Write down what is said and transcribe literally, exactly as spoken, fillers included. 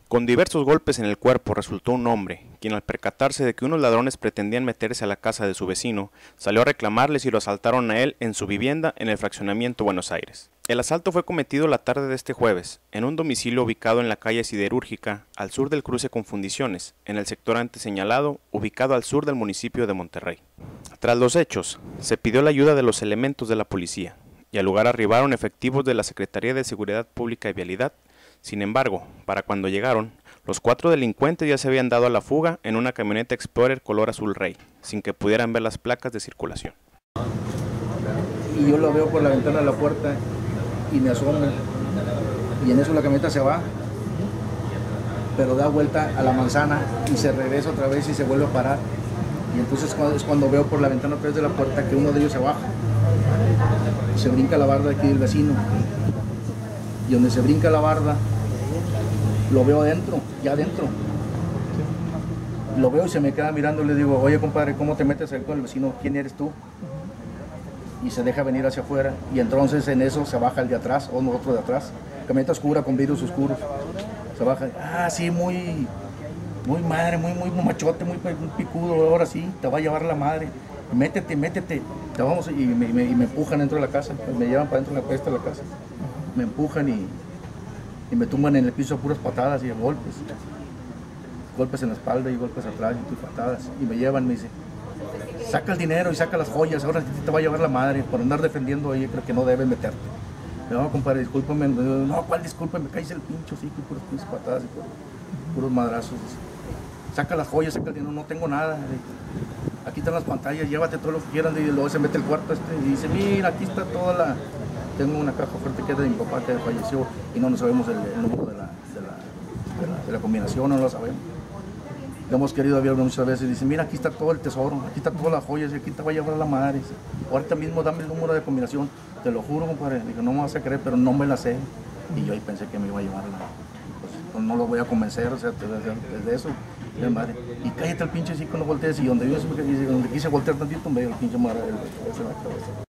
Con diversos golpes en el cuerpo resultó un hombre, quien al percatarse de que unos ladrones pretendían meterse a la casa de su vecino, salió a reclamarles y lo asaltaron a él en su vivienda en el fraccionamiento Buenos Aires. El asalto fue cometido la tarde de este jueves, en un domicilio ubicado en la calle Siderúrgica, al sur del cruce con Fundiciones, en el sector antes señalado, ubicado al sur del municipio de Monterrey. Tras los hechos, se pidió la ayuda de los elementos de la policía, y al lugar arribaron efectivos de la Secretaría de Seguridad Pública y Vialidad. Sin embargo, para cuando llegaron, los cuatro delincuentes ya se habían dado a la fuga en una camioneta Explorer color azul rey, sin que pudieran ver las placas de circulación. Y yo lo veo por la ventana de la puerta y me asomo, y en eso la camioneta se va, pero da vuelta a la manzana y se regresa otra vez y se vuelve a parar. Y entonces es cuando veo por la ventana a través de la puerta que uno de ellos se baja, se brinca la barda aquí del vecino. Y donde se brinca la barda, lo veo adentro, ya adentro. Lo veo y se me queda mirando y le digo, oye compadre, ¿cómo te metes ahí con el vecino? ¿Quién eres tú? Y se deja venir hacia afuera. Y entonces en eso se baja el de atrás, o otro de atrás. Camioneta oscura con vidrios oscuros. Se baja, ah, sí, muy, muy madre, muy, muy machote, muy, muy picudo, ahora sí, te va a llevar la madre. Métete, métete. Te vamos, y me, y me, y me empujan dentro de la casa, me llevan para dentro de la cuesta de la casa. Me empujan y, y me tumban en el piso a puras patadas y a golpes. Golpes en la espalda y golpes atrás y patadas. Y me llevan, me dice, saca el dinero y saca las joyas, ahora te va a llevar la madre por andar defendiendo ahí, creo que no debes meterte. No, compadre, discúlpame. No, ¿cuál disculpa? Me caes el pincho, sí, que puras, puras patadas y puros, puros madrazos. Saca las joyas, saca el dinero, no tengo nada. Aquí están las pantallas, llévate todo lo que quieran. Y luego se mete el cuarto este y dice, mira, aquí está toda la... Tengo una caja fuerte que es de mi papá que falleció y no nos sabemos el, el número de la, de, la, de, la, de la combinación, no lo sabemos. Lo hemos querido ver muchas veces y dice, mira, aquí está todo el tesoro, aquí está todas las joyas y aquí te va a llevar la madre. Ahorita mismo dame el número de combinación, te lo juro, compadre. Digo, no me vas a creer, pero no me la sé. Y yo ahí pensé que me iba a llevar la... Pues, pues no lo voy a convencer, o sea, desde eso. De madre. Y cállate el pinche así cuando voltees y donde yo donde quise voltear tantito me dio el pinche madre en la cabeza.